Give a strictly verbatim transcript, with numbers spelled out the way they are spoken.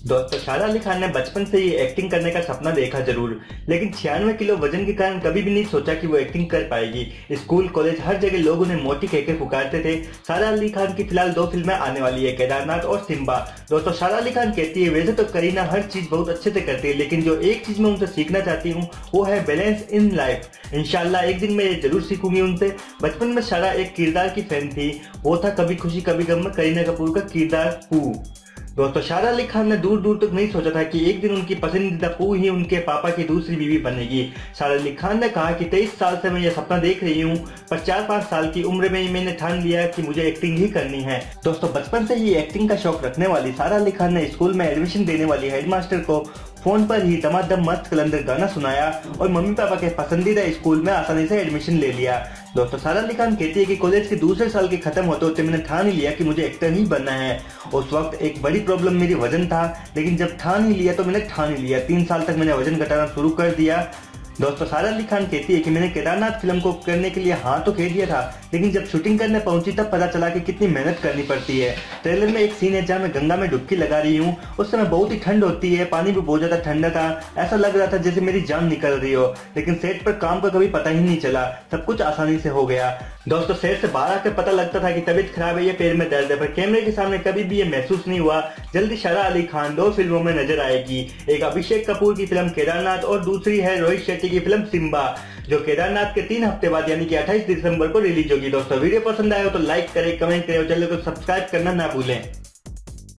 दोस्तों सारा अली खान ने बचपन से ही एक्टिंग करने का सपना देखा जरूर, लेकिन छियानवे किलो वजन के कारण कभी भी नहीं सोचा कि वो एक्टिंग कर पाएगी। स्कूल कॉलेज हर जगह लोग उन्हें मोटी कहकर पुकारते थे। सारा अली खान की फिलहाल दो फिल्में आने वाली है, केदारनाथ और सिम्बा। दोस्तों सारा अली खान कहती है वैसे तो करीना हर चीज बहुत अच्छे से करती है, लेकिन जो एक चीज मैं उनसे सीखना चाहती हूँ वो है बैलेंस इन लाइफ। इंशाल्लाह एक दिन मैं ये जरूर सीखूंगी उनसे। बचपन में सारा एक किरदार की फैन थी, वो था कभी खुशी कभी गम में करीना कपूर का किरदार पू। दोस्तों सारा अली खान ने दूर दूर तक नहीं सोचा था कि एक दिन उनकी पसंदीदा पू ही उनके पापा की दूसरी बीवी बनेगी। सारा अली खान ने कहा कि तेईस साल से मैं यह सपना देख रही हूँ, पर चार पाँच साल की उम्र में ही मैंने ठान लिया कि मुझे एक्टिंग ही करनी है। दोस्तों बचपन से ही एक्टिंग का शौक रखने वाली सारा अली खान ने स्कूल में एडमिशन देने वाली हेडमास्टर को फोन पर ही दमादम मस्त कलंदर गाना सुनाया और मम्मी पापा के पसंदीदा स्कूल में आसानी से एडमिशन ले लिया। दोस्तों सारा अली खान कहती है कि कॉलेज के दूसरे साल के खत्म होते होते मैंने ठान ही लिया कि मुझे एक्टर ही बनना है। उस वक्त एक बड़ी प्रॉब्लम मेरी वजन था, लेकिन जब ठान ही लिया तो मैंने ठान ही लिया। तीन साल तक मैंने वजन घटाना शुरू कर दिया। दोस्तों सारा अली खान कहती है कि मैंने केदारनाथ फिल्म को करने के लिए हाँ तो कह दिया था, लेकिन जब शूटिंग करने पहुंची तब पता चला कि कितनी मेहनत करनी पड़ती है। ट्रेलर में एक सीन है जहाँ मैं गंगा में डुबकी लगा रही हूँ। उस समय बहुत ही ठंड होती है, पानी भी बहुत ज्यादा ठंडा था, ऐसा लग रहा था जैसे मेरी जान निकल रही हो, लेकिन सेट पर काम का कभी पता ही नहीं चला, सब कुछ आसानी से हो गया। दोस्तों सेट से बाहर आकर पता लगता था कि तबीयत खराब है या पैर में दर्द है, पर कैमरे के सामने कभी भी ये महसूस नहीं हुआ। जल्दी सारा अली खान दो फिल्मों में नजर आएगी, एक अभिषेक कपूर की फिल्म केदारनाथ और दूसरी है रोहित शेट्टी की फिल्म सिम्बा, जो केदारनाथ के तीन हफ्ते बाद यानी कि अट्ठाईस दिसंबर को रिलीज होगी। दोस्तों वीडियो पसंद आया हो तो लाइक करें, कमेंट करें और चैनल को सब्सक्राइब करना ना भूलें।